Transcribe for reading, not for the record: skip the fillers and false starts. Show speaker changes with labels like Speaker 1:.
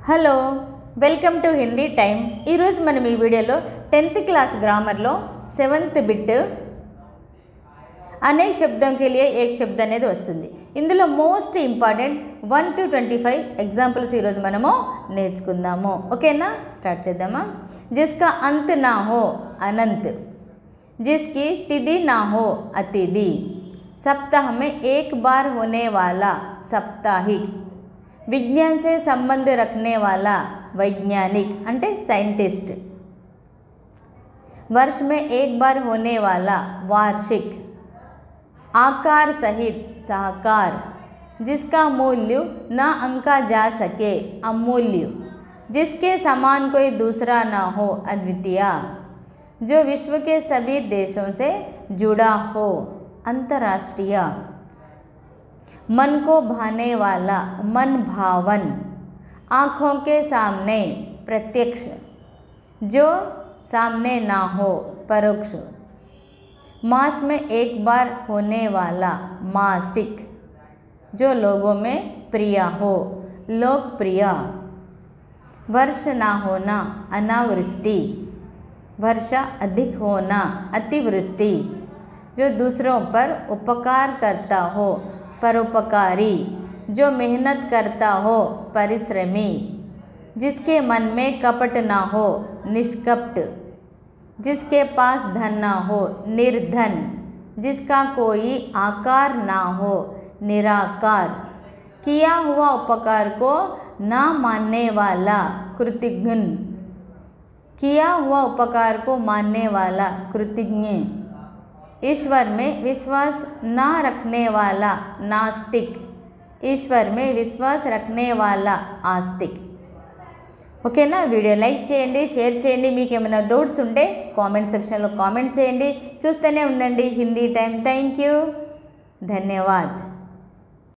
Speaker 1: Hello welcome to Hindi time. ఈరోజు మనం ఈ వీడియోలో 10th क्लास గ్రామర్లో 7th బిట్ అనేక శబ్దం के लिए एक శబ్ద అనేది వస్తుంది। ఇందులో మోస్ట్ ఇంపార్టెంట్ 1 to 25 ఎగ్జాంపుల్స్ ఈరోజు మనము నేర్చుకుందాము। ఓకేనా, స్టార్ట్ చేద్దామా। जिसका अंत ना हो अनंत, जिसकी तिथि ना हो अतिथि, सप्ताह में एक बार होने वाला साप्ताहिक, विज्ञान से संबंध रखने वाला वैज्ञानिक अंटे साइंटिस्ट, वर्ष में एक बार होने वाला वार्षिक, आकार सहित सहकार, जिसका मूल्य न आंका जा सके अमूल्य, जिसके समान कोई दूसरा न हो अद्वितीय, जो विश्व के सभी देशों से जुड़ा हो अंतर्राष्ट्रीय, मन को भाने वाला मन भावन, आँखों के सामने प्रत्यक्ष, जो सामने ना हो परोक्ष, मास में एक बार होने वाला मासिक, जो लोगों में प्रिय हो लोकप्रिय, वर्ष ना होना अनावृष्टि, वर्षा अधिक होना अतिवृष्टि, जो दूसरों पर उपकार करता हो परोपकारी, जो मेहनत करता हो परिश्रमी, जिसके मन में कपट ना हो निष्कपट, जिसके पास धन ना हो निर्धन, जिसका कोई आकार ना हो निराकार, किया हुआ उपकार को ना मानने वाला कृतज्ञ, किया हुआ उपकार को मानने वाला कृतज्ञ, ईश्वर में विश्वास ना रखने वाला नास्तिक, ईश्वर में विश्वास रखने वाला आस्तिक। ఓకేనా, వీడియో లైక్ చేయండి, షేర్ చేయండి। మీకు ఏమైనా డౌట్స్ ఉంటే కామెంట్ సెక్షన్లో కామెంట్ చేయండి। చూస్తూనే ఉండండి హిందీ టైం। Thank you, ధన్యవాద్।